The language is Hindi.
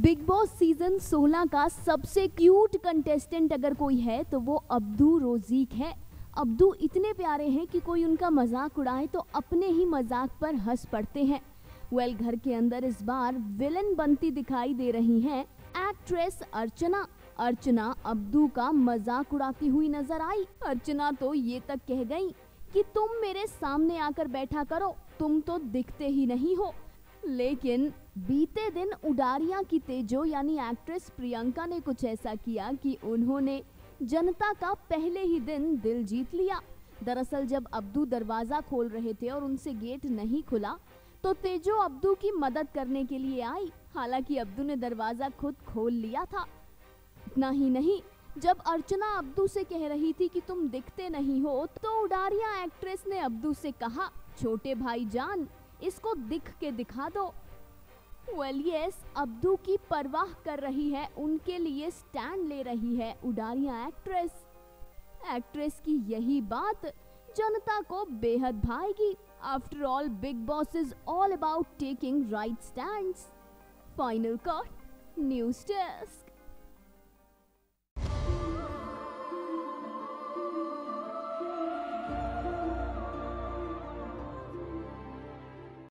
बिग बॉस सीजन 16 का सबसे क्यूट कंटेस्टेंट अगर कोई है तो वो अब्दू रोजीक है। अब्दू इतने प्यारे हैं कि कोई उनका मजाक उड़ाए तो अपने ही मजाक पर हंस पड़ते हैं। घर के अंदर इस बार विलन बनती दिखाई दे रही हैं एक्ट्रेस अर्चना। अर्चना अब्दू का मजाक उड़ाती हुई नजर आई। अर्चना तो ये तक कह गई कि तुम मेरे सामने आकर बैठा करो, तुम तो दिखते ही नहीं हो। लेकिन बीते दिन उडारियां की तेजो यानी एक्ट्रेस प्रियंका ने कुछ ऐसा किया कि उन्होंने जनता का पहले ही दिन दिल जीत लिया। दरअसल जब अब्दू दरवाजा खोल रहे थे और उनसे गेट नहीं खुला तो तेजो अब्दू की मदद करने के लिए आई। हालांकि अब्दू ने दरवाजा खुद खोल लिया था। इतना ही नहीं, जब अर्चना अब्दू से कह रही थी कि तुम दिखते नहीं हो तो उडारियां एक्ट्रेस ने अब्दू से कहा, छोटे भाई जान इसको दिख के दिखा दो। अब्दू की परवाह कर रही है, उनके लिए स्टैंड ले रही है उडारियां एक्ट्रेस। एक्ट्रेस की यही बात जनता को बेहद भाएगी। After all big boss is all about taking right stands. Final cut news desk.